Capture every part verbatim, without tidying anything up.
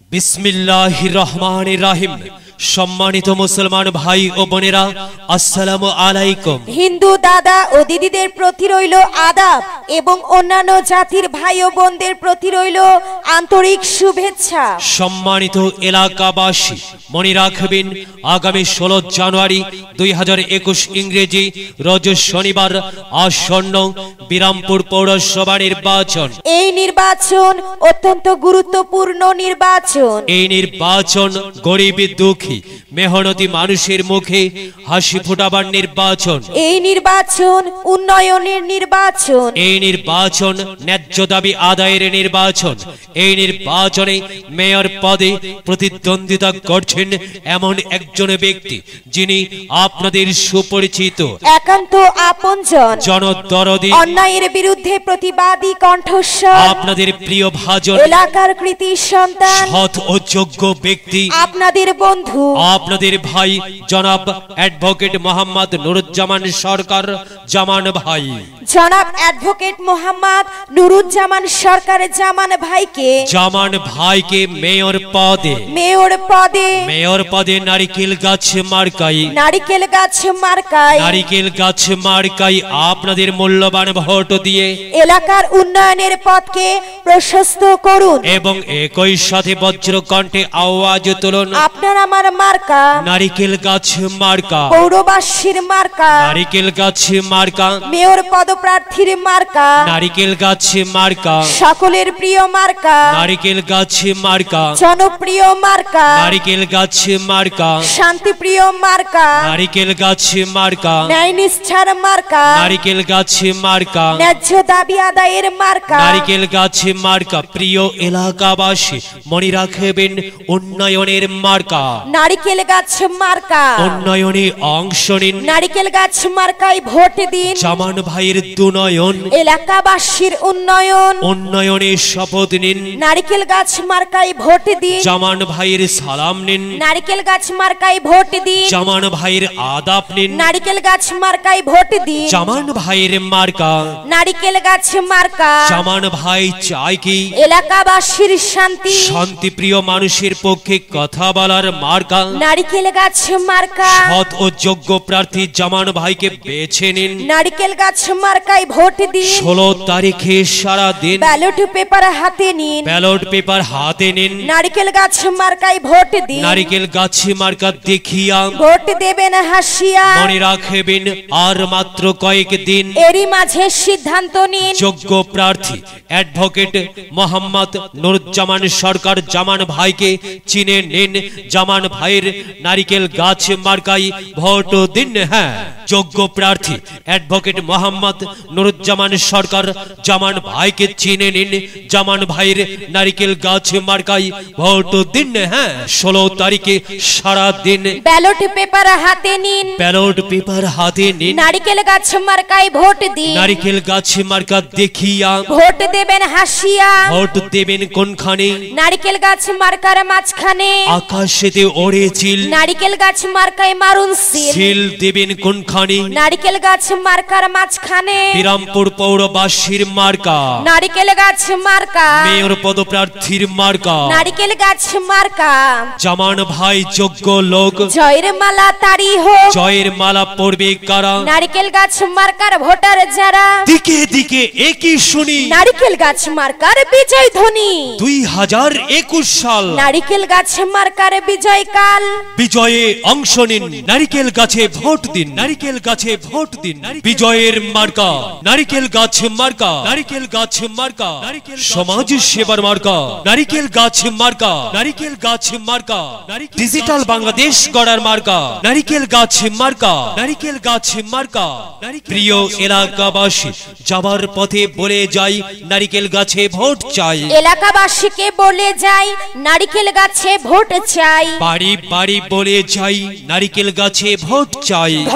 बिस्मिल्लाहिर रहमानिर रहीम। सम्मानित मुसलमान भाई ओ बोनेरा अस्सलामु आलाइकुम। हिंदू दादा ओ दिदीदेर प्रति रइल आदाब एवं अन्यान्य जातिर भाई ओ बोनदेर प्रति रइल आंतरिक शुभेच्छा। सम्मानित एलाकाबासी मने राखबेन आगामी षोलो जानुआरी दुई हजार एकुश इंग्रेजी रोज शनिवार आसन्न बिरामपुर पौरसभा निर्वाचन। এই নির্বাচন অত্যন্ত গুরুত্বপূর্ণ নির্বাচন। এই নির্বাচন গরিব দুঃখী মেহনতি মানুষের মুখে হাসি ফোটাবার নির্বাচন। এই নির্বাচন উন্নয়নের নির্বাচন। এই নির্বাচন ন্যায্য দাবি আদায়ের নির্বাচন। এই নির্বাচনে মেয়র পদে প্রতিদ্বন্দ্বিতা করছেন এমন একজন ব্যক্তি যিনি আপনাদের সুপরিচিত, একান্ত আপনজন, জনদরদী, অন্যায়ের বিরুদ্ধে প্রতিবাদী কণ্ঠস্বর, আপনাদের প্রিয় ভাজন, এলাকার কৃতি সন্তান, সৎ ও যোগ্য ব্যক্তি, আপনাদের বন্ধু, আপনাদের ভাই জনাব অ্যাডভোকেট মোহাম্মদ নুরুজ্জামান সরকার জামান ভাই। জনাব অ্যাডভোকেট মোহাম্মদ নুরুজ্জামান সরকার জামান ভাইকে জামান ভাইকে মেয়র পদে মেয়র পদে মেয়র পদে নারিকেল গাছ মার্কাই নারিকেল গাছ মার্কায় নারিকেল গাছ মার্কাই আপনাদের মূল্যবান ভোট দিয়ে এলাকার উন্নয়নের পথকে প্রশস্ত করুন এবং একই সাথে বজ্র কণ্ঠে আওয়াজ তুলুন, আপনার আমার মার্কা নারিকেল গাছ মার্কা, পৌরবাসীর মার্কা, নারিকেল গাছ মার্কা, মেয়র পদপ্রার্থীর মার্কা, নারিকেল গাছ মার্কা, সকলের প্রিয় মার্কা, নারিকেল গাছ মার্কা, জনপ্রিয় মার্কা, নারিকেল গাছ মার্কা, শান্তিপ্রিয় মার্কা, নারিকেল গাছ মার্কা, ন্যায় নিষ্ঠার মার্কা, নারিকেল গাছ মার্কা, ন্যায্য দাবি আদায়ের মার্কা, নারিকেল গাছ মার্কা। প্রিয় এলাকাবাসী মনে রাখবেন উন্নয়নের মার্কা, নারিকেল গাছ মার্কা, উন্নয়নে অংশ নিন, নারিকেল গাছ মার্কায় ভোট দিন, জামান ভাইয়ের দুনয়ন, এলাকাবাসীর উন্নয়ন, উন্নয়নে শপথ নিন, নারিকেল গাছ মার্কায় ভোট দিন, জামান ভাইয়ের সালাম নিন, নারিকেল গাছ মার্কায় ভোট দিন, জামান ভাইয়ের আদাব নিন, নারিকেল গাছ মার্কায় ভোট দিন, জামান ভাইয়ের মার্কা, নারিকেল গাছ মার্কা। জামান ভাই চাই কি এলাকাবাসীর শান্তি, শান্তিপ্রিয় মানুষের পক্ষে কথা বলার মার্কা, নারিকেল গাছ মার্কা, সৎ ও যোগ্য প্রার্থী জামান ভাইকে বেছে নিন, নারিকেল গাছ মার্কায় ভোট দিন। ষোলো তারিখে সারা দিন ব্যালট পেপার হাতে নিন, ব্যালট পেপার হাতে নিন, নারিকেল গাছ মার্কায় ভোট দিন, নারিকেল গাছ মার্কা দেখিয়া ভোট দেবেন হাসিয়া। মনে রাখবেন আর মাত্র কয়েক দিন। এরই মাঝে সিদ্ধান্ত নিন, যোগ্য প্রার্থী অ্যাডভোকেট মোহাম্মদ নুরুজ্জামান সরকার জামান ভাইকে চিনে নিন, জামান ভাইয়ের নারিকেল গাছ মার্কাই ভোট দিন। হ্যাঁ, যোগ্য প্রার্থী অ্যাডভোকেট মোহাম্মদ নুরুজ্জামান সরকার জামান ভাইকে চিনে নিন, জামান ভাইয়ের নারিকেল গাছ মার্কাই ভোট দিন। হ্যাঁ, ষোলো তারিখে সারা দিন ব্যালট পেপার হাতে নিন, ব্যালট পেপার হাতে নিন, নারিকেল গাছ মার্কায় ভোট দিন, নারিকেল গাছ মার্কা দেখিয়া ভোট দেবেন হাসিয়া। ভোট দেবেন কোনখানে? নারিকেল গাছ মার্কার মাঝখানে আকাশেতে ওড়ে চিল, নারিকেল গাছ মার্কায় মারুন সিল, সিল দেবেন কোনখানে? নারিকেল গাছ মার্কার মাঝখানে বিরামপুর পৌরবাসীর মার্কা, নারিকেল গাছ মার্কা, মেয়র পদপ্রার্থীর মার্কা, নারিকেল গাছ মার্কা। জামান ভাই যোগ্য লোক, জয়ের মালা তারি হোক, জয়ের মালা পড়বে কারা? নারিকেল গাছ মার্কার ভোটার যারা, দিকে দিকে একই শুনি নারিকেল গাছ মার্কার বিজয় ধ্বনি। দুই হাজার একুশ সাল নারিকেল গাছ মার্কার বিজয় কাল, বিজয়ে অংশ নিন, নারিকেল গাছে ভোট দিন, নারিকেল গাছে ভোট দিন। বিজয়ের মার্কা নারিকেল গাছ মার্কা, নারিকেল গাছ মার্কা, সমাজ সেবার মার্কা, নারিকেল গাছ মার্কা, নারিকেল গাছ মার্কা, ডিজিটাল বাংলাদেশ গড়ার মার্কা, নারিকেল গাছ মার্কা, নারিকেল গাছ মার্কা। প্রিয় এলাকাবাসী যাবার পথে বলে যাই নারিকেল গাছে ভোট চাই, এলাকাবাসীকে বলে যাই নারিকেল গাছে ভোট চাই, বাড়ি বাড়ি বলে যাই নারিকেল গাছে ভোট চাই, ঘরে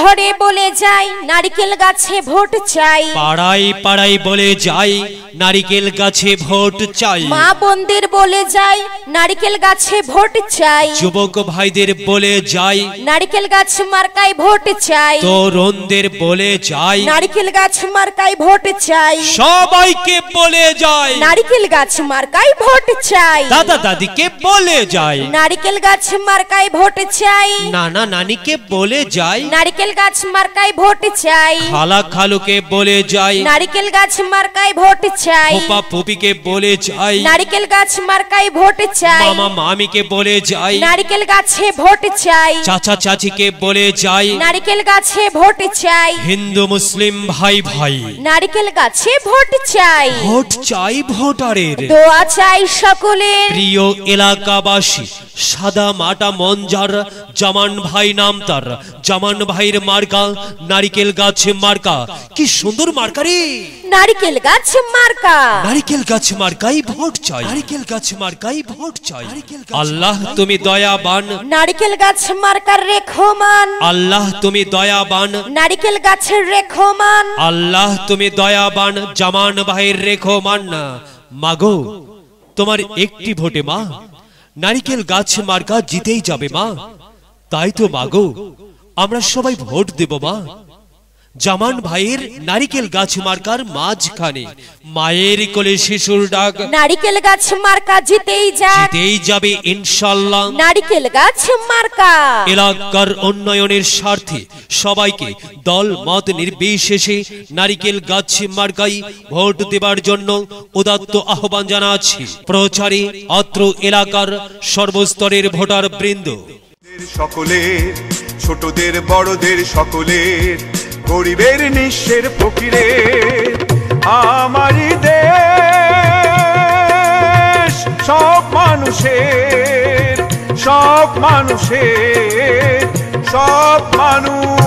ঘরে বলে যাই নারিকেল গাছে ভোট চাই, পাড়ায় পাড়ায় বলে যাই নারিকেল গাছে ভোট চাই, মা বোনদের বলে যাই নারিকেল গাছে ভোট চাই, যুবক ভাইদের বলে যাই নারিকেল গাছ মার্কায় ভোট চাই, তরুণদের বলে যাই নারিকেল গাছ মার্কায় ভোট চাই, সবাইকে বলে যাই নারিকেল গাছ মার্কায় ভোট চাই, দাদা দাদিকে বলে যাই নারিকেল গাছ মার্কায় ভোট চাই, নানা নানিকে বলে যাই নারিকেল গাছ মার্কায় ভোট চাই, খালা খালুকে বলে যাই নারিকেল গাছ মার্কায় ভোট চাই, ফুপা ফুপিকে বলে যাই নারিকেল গাছ মার্কায় ভোট চাই, মামা মামিকে বলে যাই নারিকেল গাছে ভোট চাই, চাচা চাচিকে বলে যাই নারিকেল গাছে ভোট চাই, হিন্দু মুসলিম ভাই ভাই নারিকেল গাছে ভোট চাই, ভোট চাই ভোটারের দোয়া চাই সকলের, প্রিয় এলাকাবাসী সাদা মাটা মঞ্জার জামান ভাই নাম তার, জামান ভাইয়ের মার্কা নারিকেল গাছ মার্কা। কি সুন্দর মার্কা রে, নারিকেল গাছ মার্কা, নারিকেল গাছ মার্কাই ভোট চাই, নারিকেল গাছ মার্কাই ভোট চাই। আল্লাহ তুমি দয়াবান, নারিকেল গাছ মার্কার রেখমান, আল্লাহ তুমি দয়াবান, নারিকেল গাছের রেখমান, আল্লাহ তুমি দয়াবান, জামান ভাইয়ের রেখমান না মাগো তোমার একটি ভোটে মা নারিকেল গাছ মার্কা জিতেই যাবে মা। তাই তো মাগো আমরা সবাই ভোট দেব মা। জামান ভাইয়ের নারিকেল গাছ মার্কার মাঝখানে মায়ের কোলে শিশুর ডাক, নারিকেল গাছ মার্কা জিতেই যাক, জিতেই যাবে ইনশাআল্লাহ। নারিকেল গাছ মার্কা এলাকার উন্নয়নের স্বার্থে সবাইকে দল মত নির্বিশেষে নারিকেল গাছ মার্কাই ভোট দেবার জন্য উদাত্ত আহ্বান জানাচ্ছি। প্রচারে অত্র এলাকার সর্বস্তরের ভোটার বৃন্দ সকলের, ছোটদের বড়দের সকলের, গরিবের নিঃস্বের ফকিরের, আমারই দেশ সব মানুষের, সব মানুষের, সব মানুষ